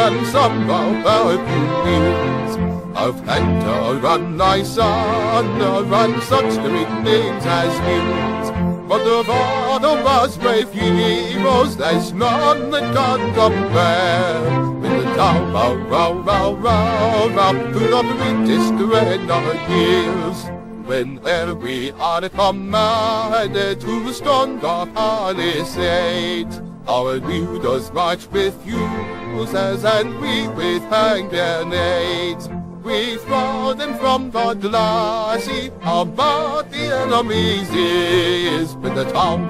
and some Harlequins. Of Hunter and Lysander and such great names as news. But of all of us brave heroes, there's none that can compare with the town to the British Grenadiers. When we are commanded to storm the palisades, our leaders march with fuses and we with hand grenades. We throw them from the glassy about the enemy's ears. With the town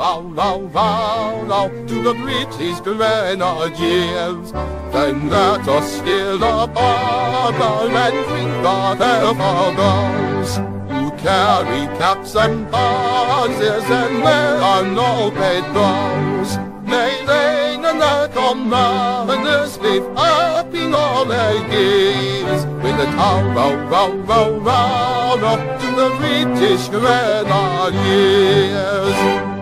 to the British Grenadiers. Then let us steal a bottle and drink the health of those who carry caps and passes and wear on open bows. May they and their commanders live up in all their years. With the town to the British Grenadiers.